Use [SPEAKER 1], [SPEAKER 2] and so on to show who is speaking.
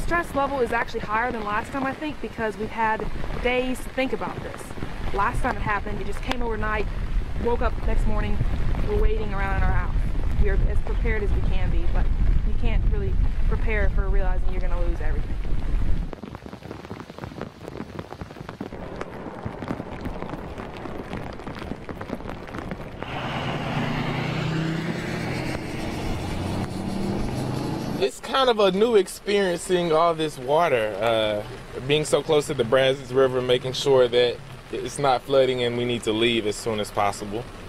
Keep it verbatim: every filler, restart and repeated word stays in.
[SPEAKER 1] stress level is actually higher than last time, I think, because we've had days to think about this. Last time it happened, it just came overnight, woke up next morning, we're waiting around in our house. We're as prepared as we can be, but you can't really prepare for realizing you're going to lose everything.
[SPEAKER 2] It's kind of a new experience seeing all this water, uh, being so close to the Brazos River, making sure that it's not flooding and we need to leave as soon as possible.